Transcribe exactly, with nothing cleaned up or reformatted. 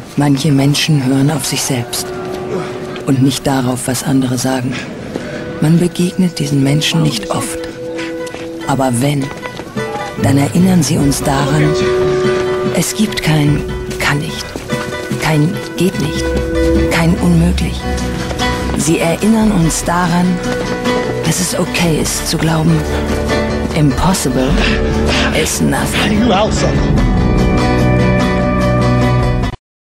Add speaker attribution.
Speaker 1: Manche Menschen hören auf sich selbst und nicht darauf, was andere sagen. Man begegnet diesen Menschen nicht oft. Aber wenn, dann erinnern sie uns daran, es gibt kein kann nicht, kein geht nicht, kein unmöglich. Sie erinnern uns daran, dass es okay ist zu glauben, impossible is nothing.